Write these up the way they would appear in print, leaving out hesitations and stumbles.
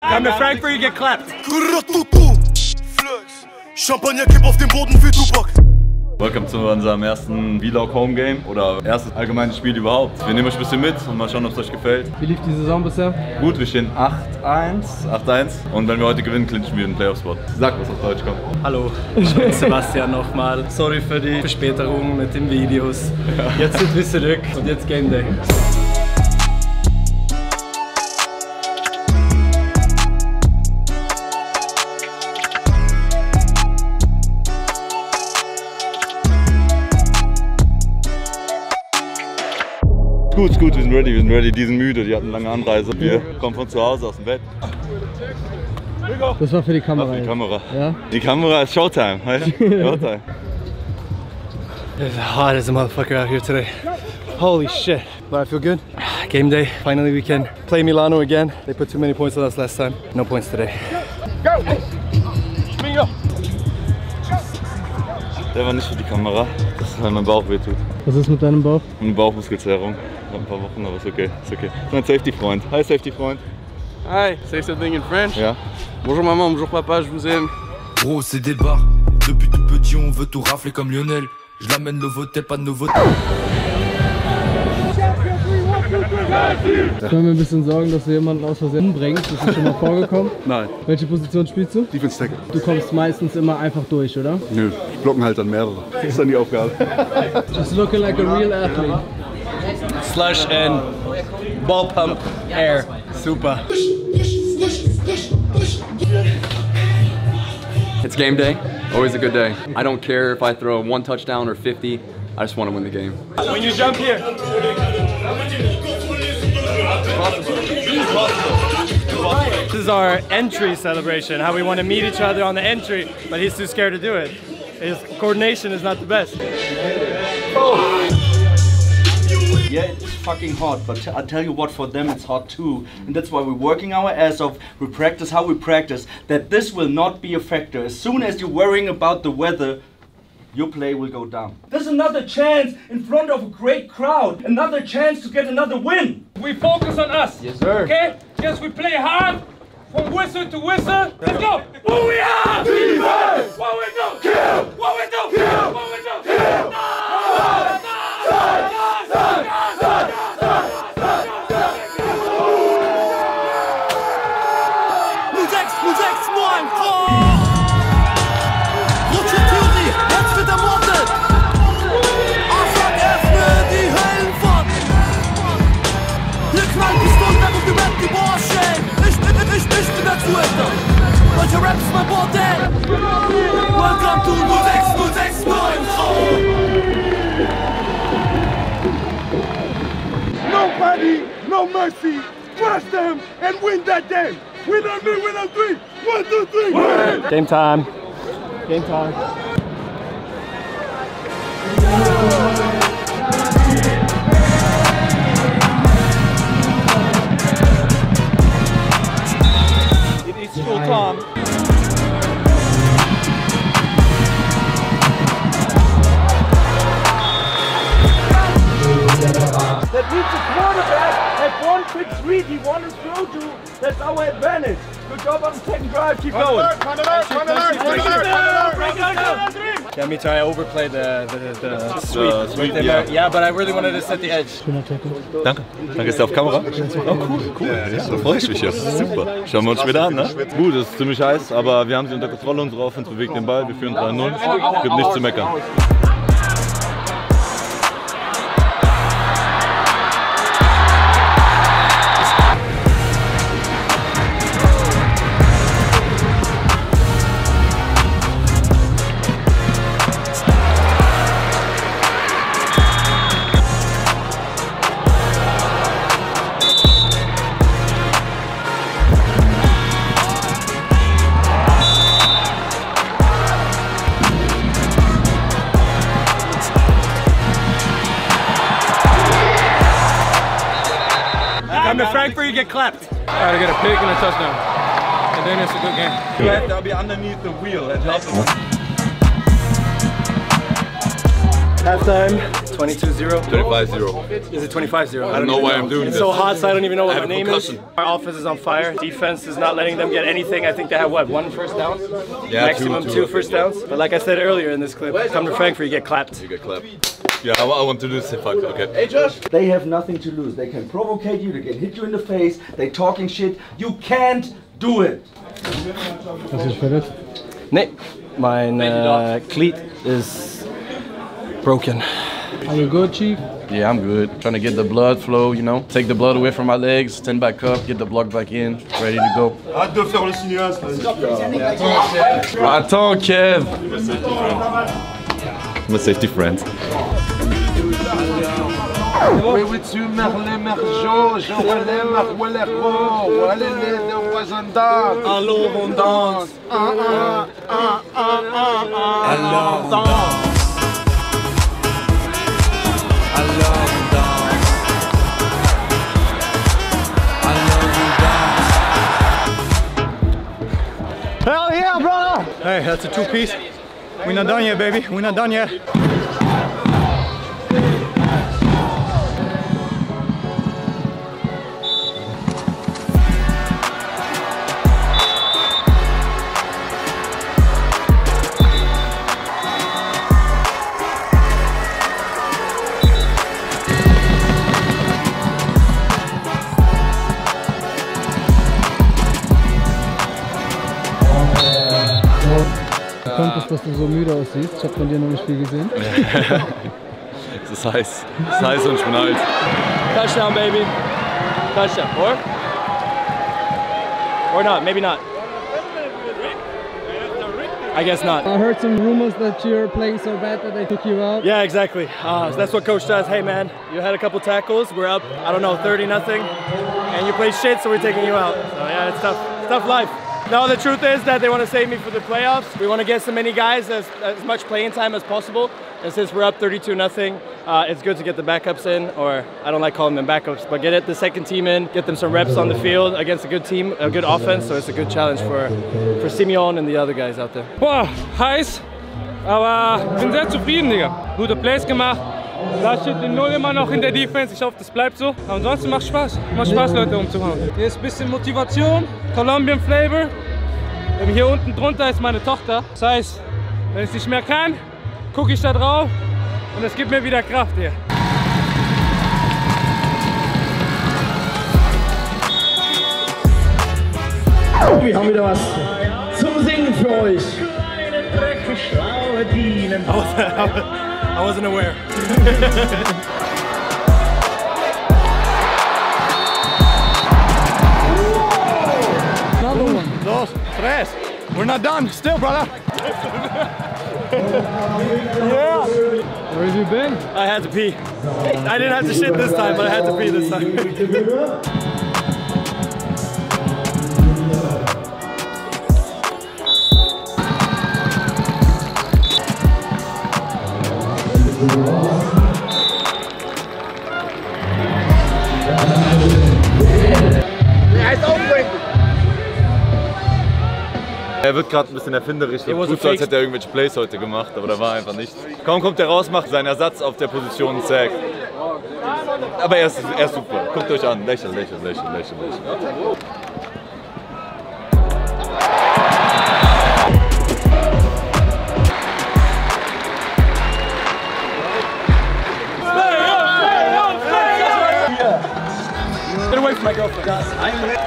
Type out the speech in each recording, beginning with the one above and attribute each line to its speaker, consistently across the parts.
Speaker 1: Come to Frankfurt, you get clapped.
Speaker 2: Champagner kipp auf dem Boden für Tupac.
Speaker 3: Willkommen zu unserem ersten Vlog Home Game oder erstes allgemeines Spiel überhaupt. Wir nehmen euch ein bisschen mit und mal schauen, ob es euch gefällt.
Speaker 4: Wie lief die Saison bisher?
Speaker 3: Gut, wir stehen 8-1 und wenn wir heute gewinnen, clinchen wir den Playoff-Spot. Sag, was auf Deutsch kommt.
Speaker 1: Hallo, ich bin Sebastian nochmal. Sorry für die Verspätung mit den Videos. Jetzt sind wir zurück und jetzt Game Day.
Speaker 3: Gut, wir sind ready, die sind müde, die hatten eine lange Anreise. Wir kommen von zu Hause aus dem Bett.
Speaker 4: Das war für die Kamera.
Speaker 3: Für die Kamera.
Speaker 4: Ja?
Speaker 3: Die Kamera ist Showtime. Showtime.
Speaker 1: It's hot as a motherfucker out here today. Holy shit.
Speaker 4: But I feel good.
Speaker 1: Game day. Finally we can play Milano again. They put too many points on us last time. No points today.
Speaker 2: Go! Bingo!
Speaker 3: Der war nicht für die Kamera, das ist, weil mein Bauch wehtut.
Speaker 4: Was ist mit deinem Bauch?
Speaker 3: Eine Bauchmuskelzerrung. Nach ein paar Wochen, aber ist okay. Ist okay. Mein Safety-Freund. Hi, Safety-Freund.
Speaker 5: Hi, say something in French.
Speaker 3: Ja.
Speaker 5: Bonjour maman, bonjour papa, je vous aime.
Speaker 6: Gros, c'est des bars. Depuis tout petit, on veut tout rafler comme Lionel. Je l'amène Novotel, pas de Novotel.
Speaker 4: Ich mache mir ein bisschen Sorgen, dass du jemanden aus Versehen umbringst. Ist das schon mal vorgekommen?
Speaker 2: Nein,
Speaker 4: Welche Position spielst du?
Speaker 2: Defense Tackle.
Speaker 4: Du kommst meistens immer einfach durch, oder?
Speaker 2: Nö, blocken halt dann mehrere. Das ist dann die Aufgabe.
Speaker 4: Just looking like a real athlete.
Speaker 1: Slush and ball pump air. Super.
Speaker 5: It's game day, always a good day. I don't care if I throw 1 touchdown or 50, I just want to win the game.
Speaker 1: When you jump here. This is our entry celebration, how we want to meet each other on the entry, but he's too scared to do it. His coordination is not the best.
Speaker 7: Yeah, it's fucking hot, but I tell you what, for them it's hot too. And that's why we're working our ass off. We practice how we practice, that this will not be a factor. As soon as you're worrying about the weather, your play will go down. There's another chance in front of a great crowd. Another chance to get another win.
Speaker 1: We focus on us.
Speaker 4: Yes, sir.
Speaker 1: Okay? Yes, we play hard. From whistle to whistle. Let's go. Who we are?
Speaker 2: Defense!
Speaker 1: What we do?
Speaker 2: Kill!
Speaker 1: What we do?
Speaker 2: Kill!
Speaker 1: What we do?
Speaker 2: Kill!
Speaker 6: Welcome to 0609.
Speaker 2: Nobody, no mercy. Crush them and win that game. Win on me, win on 3. 1, 2, 3. Win!
Speaker 1: Game time.
Speaker 4: Game time.
Speaker 1: It is full time.
Speaker 7: That means the quarterback had one quick read he wanted to throw to. That's our advantage. Good job on the second drive. Keep going.
Speaker 1: Yeah, me too. I overplayed the sweep. Yeah, but I really wanted to set the edge.
Speaker 3: Danke. Danke, ist der auf Kamera? Oh, cool. Ja, da freue ich mich ja. Super. Schauen wir uns später an, ne? Gut, es ist ziemlich heiß, aber wir haben sie unter Kontrolle. Unsere Offense bewegt den Ball. Wir führen 3-0. Es gibt nichts zu meckern.
Speaker 1: Come to Frankfurt, you get clapped.
Speaker 5: Alright, I get a pick and a touchdown. And then it's a good game.
Speaker 3: You have to be underneath the wheel and help them.
Speaker 1: Halftime, 22-0?
Speaker 3: 25-0.
Speaker 1: Is it 25-0?
Speaker 3: I don't know why I'm doing
Speaker 1: It's
Speaker 3: this.
Speaker 1: so hot, so I don't even know what
Speaker 3: I
Speaker 1: my
Speaker 3: have a
Speaker 1: name is.
Speaker 3: concussion.
Speaker 1: Our offense is on fire. Defense is not letting them get anything. I think they have, what, 1 first down?
Speaker 3: Yeah,
Speaker 1: Maximum two first downs. But like I said earlier in this clip, come to Frankfurt, you get clapped.
Speaker 3: You get clapped. Yeah, I want to do this. Fuck, okay.
Speaker 7: Hey Josh! They have nothing to lose. They can provocate you, they can hit you in the face, they talking shit. You can't do it!
Speaker 4: Was ist für das?
Speaker 1: Nee, mein cleat is broken.
Speaker 4: Are you good, Chief?
Speaker 8: Yeah, I'm good. Trying to get the blood flow, you know. Take the blood away from my legs, stand back up, get the blood back in, ready to go.
Speaker 2: Hâte de faire le cinéaste.
Speaker 8: Attends, Kev!
Speaker 3: I'm a safety friend.
Speaker 2: Oui, oui, tu Merlin Mergeau, Jean-Wallet Marwalero, Wallet de Roisandard.
Speaker 1: Alors on danse.
Speaker 2: Alors on danse.
Speaker 1: Hell yeah, brother! Hey, that's a 2-piece. We're not done yet, baby. We're not done yet.
Speaker 4: Kommt es, dass du so müde aussiehst? Ich habe von dir noch nicht viel gesehen.
Speaker 3: Es ist heiß. Es ist heiß und ich bin alt.
Speaker 1: Touchdown, baby. Touchdown. Or not, maybe not. I guess not.
Speaker 4: I heard some rumors that you're playing so bad that they took you out.
Speaker 1: Yeah, exactly. So that's what coach does. Hey man, you had a couple tackles. We're up, I don't know, 30-0. And you play shit, so we're taking you out. So yeah, it's tough. It's tough life. No, the truth is that they want to save me for the playoffs. We want to get so many guys as much playing time as possible. And since we're up 32-0, it's good to get the backups in, or I don't like calling them backups, but get the second team in, get them some reps on the field against a good team, a good offense. So it's a good challenge for Simeon and the other guys out there.
Speaker 9: Boah, heiß, aber bin sehr zufrieden, Digga. Gute Plays gemacht. Da steht die 0 immer noch in der Defense. Ich hoffe, das bleibt so. Aber ansonsten macht Spaß. Macht Spaß, Leute umzuhauen. Hier ist ein bisschen Motivation, Colombian Flavor. Hier unten drunter ist meine Tochter. Das heißt, wenn ich es nicht mehr kann, gucke ich da drauf und es gibt mir wieder Kraft hier.
Speaker 10: Wir haben wieder was zum Singen für euch.
Speaker 1: I wasn't aware.
Speaker 4: Another one.
Speaker 1: Dos, tres. We're not done. Still, brother. Yeah.
Speaker 4: Where have you been?
Speaker 1: I had to pee. I didn't have to shit this time, but I had to pee this time.
Speaker 3: Er wird gerade ein bisschen erfinderisch. Tut so, als hätte er irgendwelche Plays heute gemacht, aber da war einfach nichts. Kaum kommt er raus, macht seinen Ersatz auf der Position Sack. Aber er ist super. Guckt euch an. Lächeln, lächeln, lächeln, lächeln, lächeln.
Speaker 1: Get away from my girlfriend.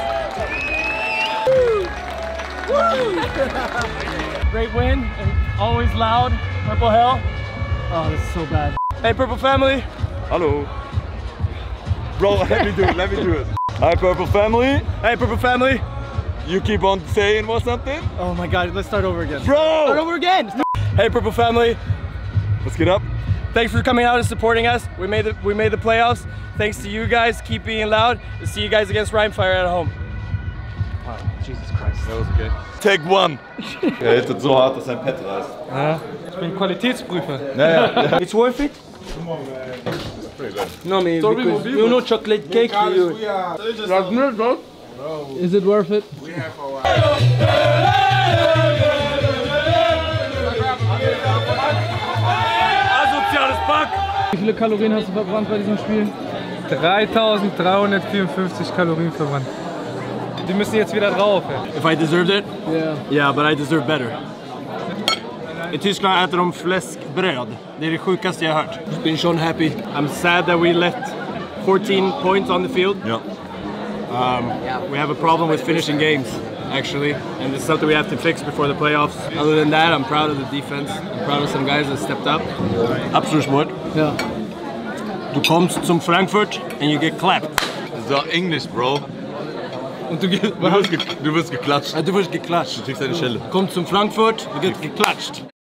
Speaker 1: Great win, and always loud. Purple Hell. Oh, this is so bad. Hey, Purple family.
Speaker 3: Hello. Bro, let me do it. Hi, Purple family.
Speaker 1: Hey, Purple family.
Speaker 3: You keep on saying what something?
Speaker 1: Oh my God, let's start over again.
Speaker 3: Bro!
Speaker 1: Start over again. Hey, Purple family.
Speaker 3: Let's get up.
Speaker 1: Thanks for coming out and supporting us. We made the playoffs. Thanks to you guys. Keep being loud. We'll see you guys against Rheinfire at home. Oh, Jesus Christ.
Speaker 3: That was okay. Take one. Er hittet so hart, dass sein Pet reißt.
Speaker 9: Ja, ich bin Qualitätsprüfer.
Speaker 3: Naja.
Speaker 7: It's worth it?
Speaker 9: No, me, because you know chocolate cake.
Speaker 4: Is it worth it?
Speaker 1: Asoziales Fuck!
Speaker 4: viele Kalorien hast du verbrannt bei diesem Spiel?
Speaker 9: 3354 Kalorien verbrannt. Die müssen jetzt wieder drauf.
Speaker 1: If I deserved it?
Speaker 4: Yeah.
Speaker 1: Yeah, but I deserve better. I Tyskland äter de fläskbröd. Det är det sjukaste jag har hört. It's been shown happy. I'm sad that we let 14 points on the field.
Speaker 3: Ja.
Speaker 1: We have a problem with finishing games, actually, and it's something we have to fix before the playoffs. Other than that, I'm proud of the defense. I'm proud of some guys that stepped up. Abschlusswort.
Speaker 4: Ja.
Speaker 1: Du kommst zum Frankfurt and you get clapped.
Speaker 3: So Englisch, Bro.
Speaker 1: Und
Speaker 3: Du wirst geklatscht.
Speaker 1: Du wirst geklatscht.
Speaker 3: Du kriegst eine Schelle.
Speaker 1: Kommst zum Frankfurt, du get geklatscht.